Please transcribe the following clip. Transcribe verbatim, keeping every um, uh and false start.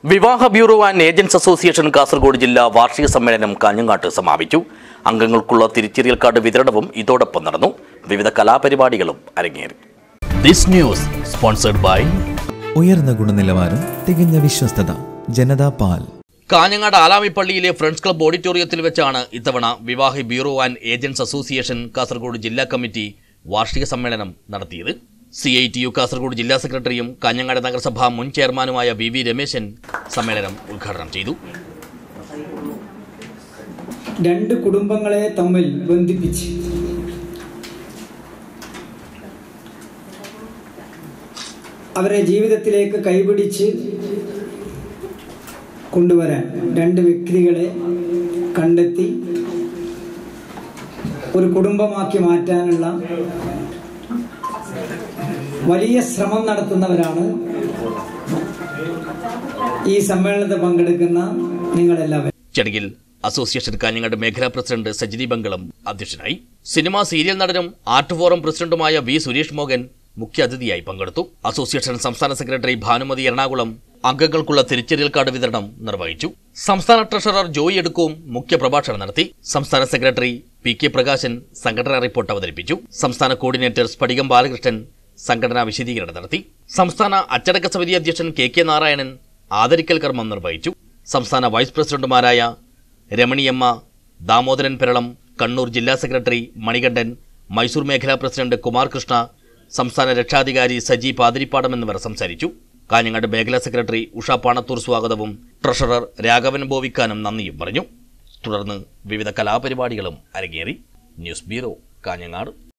വിവാഹ bureau and agents association Kasaragod ജില്ലാ വാർഷിക സമ്മേളനം കാഞ്ഞങ്ങാട്ട് സമാപിച്ചു. അംഗങ്ങൾക്കുള്ള തിരിച്ചറിയൽ കാർഡ് വിതരണവും ഇതോടൊപ്പം നടന്നു. വിവിധ കലാപരിപാടികളും അരങ്ങേറി. ദിസ് ന്യൂസ് സ്പോൺസർഡ് ബൈ ഉയർന്ന ഗുണനിലവാരം, തികഞ്ഞ വിശ്വസ്തത, ജനതാ പാൽ. കാഞ്ഞങ്ങാട് ആലാമിപ്പള്ളിയിലെ ഫ്രണ്ട്സ് ക്ലബ്ബ് ഓഡിറ്റോറിയത്തിൽ വെച്ചാണ് ഇത്തവണ വിവാഹ bureau and agents association Kasaragod ജില്ലാ കമ്മിറ്റി വാർഷിക സമ്മേളനം നടത്തിയത്. C I T U Kasaragod ജില്ലാ സെക്രട്ടറിയും കാഞ്ഞങ്ങാട് നഗരസഭ മുൻ ചെയർമാനുമായ വി വി രമേശൻ സമ്മേളനം ഉദ്ഘാടനം ചെയ്തു. രണ്ട് കുടുംബങ്ങളെ തമ്മിൽ ബന്ധിപ്പിച്ച് അവരെ ജീവിതത്തിലേക്ക് കൈപിടിച്ച് കൊണ്ടുവരാൻ രണ്ട് വ്യക്തികളെ കണ്ടെത്തി ഒരു കുടുംബമാക്കി മാറ്റാനുള്ള വലിയ ശ്രമം നടത്തുന്നവരാണ് ഈ സമ്മേളനത്തിൽ പങ്കെടുക്കുന്ന നിങ്ങളെല്ലാവരും. ചടങ്ങിൽ അസോസിയേഷൻ കാഞ്ഞങ്ങാട് മേഖലാ പ്രസിഡന്റ് സജിനി ബംഗളം അധ്യക്ഷനായി. സിനിമാ സീരിയൽ നടനും ആർട്ട് ഫോറം പ്രസിഡന്റുമായ വി സുരേഷ് മോഹൻ മുഖ്യാതിഥിയായി പങ്കെടുത്തു. അസോസിയേഷൻ സംസ്ഥാന സെക്രട്ടറി ഭാനുമതി എറണാകുളം അംഗങ്ങൾക്കുള്ള തിരിച്ചറിയൽ കാർഡ് വിതരണം നിർവഹിച്ചു. സംസ്ഥാന ട്രഷറർ ജോയി എടുക്കവും മുഖ്യപ്രഭാഷണം നടത്തി. സംസ്ഥാന സെക്രട്ടറി പി കെ പ്രകാശൻ സംഘടനാ റിപ്പോർട്ട് അവതരിപ്പിച്ചു. സംസ്ഥാന കോർഡിനേറ്റർ സ്ഫടികം ബാലകൃഷ്ണൻ സംഘടനാ വിശദീകരണം നടത്തി. സംസ്ഥാന അച്ചടക്ക സമിതി അധ്യക്ഷൻ കെ കെ നാരായണൻ ആദരിക്കൽ കർമ്മം നിർവഹിച്ചു. സംസ്ഥാന വൈസ് പ്രസിഡന്റുമാരായ രമണിയമ്മ, ദാമോദരൻ പെരളം, കണ്ണൂർ ജില്ലാ സെക്രട്ടറി മണികണ്ഠൻ, മൈസൂർ മേഖലാ പ്രസിഡന്റ് കുമാർ കൃഷ്ണ, സംസ്ഥാന രക്ഷാധികാരി സജി പാതിരിപ്പാടം എന്നിവർ സംസാരിച്ചു. കാഞ്ഞങ്ങാട് മേഖലാ സെക്രട്ടറി ഉഷ പാണത്തൂർ സ്വാഗതവും ട്രഷറർ രാഘവൻ ബോവിക്കാനും നന്ദിയും പറഞ്ഞു. തുടർന്ന് വിവിധ കലാപരിപാടികളും അരങ്ങേറി. News bureau, Kanhangad.